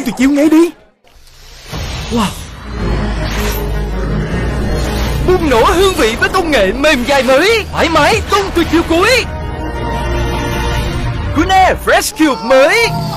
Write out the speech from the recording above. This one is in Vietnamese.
tuyệt chiêu ngay đi. Wow. Bùng nổ hương vị với công nghệ mềm dài mới, thoải mái tung tuyệt chiêu cuối. Cune Fresh Cube mới.